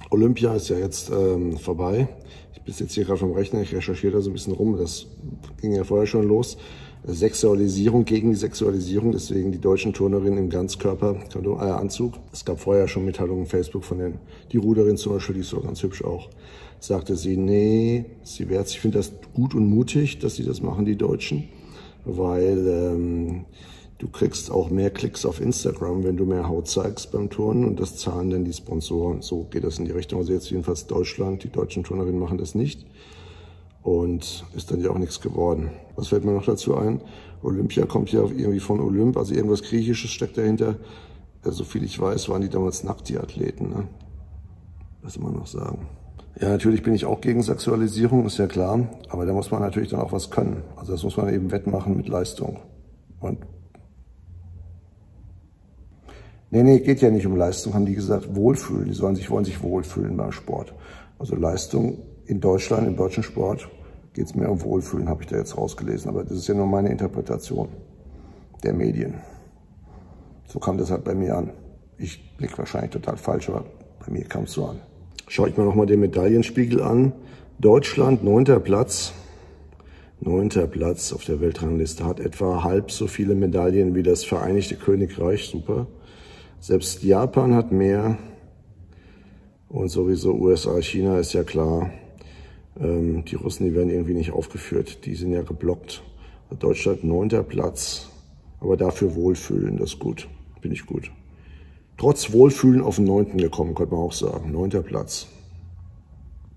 Olympia ist ja jetzt vorbei. Ich bin jetzt hier gerade vom Rechner, ich recherchiere da so ein bisschen rum. Das ging ja vorher schon los. Sexualisierung gegen die Sexualisierung, deswegen die deutschen Turnerinnen im Ganzkörperanzug. Es gab vorher schon Mitteilungen auf Facebook von die Ruderin zum Beispiel, die ist so ganz hübsch auch, sagte sie, nee, sie wehrt sich. Ich finde das gut und mutig, dass sie das machen, die Deutschen, weil du kriegst auch mehr Klicks auf Instagram, wenn du mehr Haut zeigst beim Turnen und das zahlen dann die Sponsoren. So geht das in die Richtung. Also jetzt jedenfalls Deutschland, die deutschen Turnerinnen machen das nicht. Und ist dann ja auch nichts geworden. Was fällt mir noch dazu ein? Olympia kommt ja irgendwie von Olymp, also irgendwas Griechisches steckt dahinter. Soviel ich weiß, waren die damals nackt, die Athleten. Ne? Was soll man noch sagen? Ja, natürlich bin ich auch gegen Sexualisierung, ist ja klar. Aber da muss man natürlich dann auch was können. Also das muss man eben wettmachen mit Leistung. Und nee, geht ja nicht um Leistung, haben die gesagt, wohlfühlen. Die wollen sich wohlfühlen beim Sport. Also Leistung in Deutschland, im deutschen Sport, geht es mehr um Wohlfühlen, habe ich da jetzt rausgelesen. Aber das ist ja nur meine Interpretation der Medien. So kam das halt bei mir an. Ich blicke wahrscheinlich total falsch, aber bei mir kam es so an. Schaue ich mir nochmal den Medaillenspiegel an. Deutschland, 9. Platz. 9. Platz auf der Weltrangliste, hat etwa halb so viele Medaillen wie das Vereinigte Königreich. Super. Selbst Japan hat mehr. Und sowieso USA, China ist ja klar. Die Russen, die werden irgendwie nicht aufgeführt. Die sind ja geblockt. Deutschland 9. Platz. Aber dafür Wohlfühlen, das ist gut. Finde ich gut. Trotz Wohlfühlen auf den 9. gekommen, könnte man auch sagen. 9. Platz.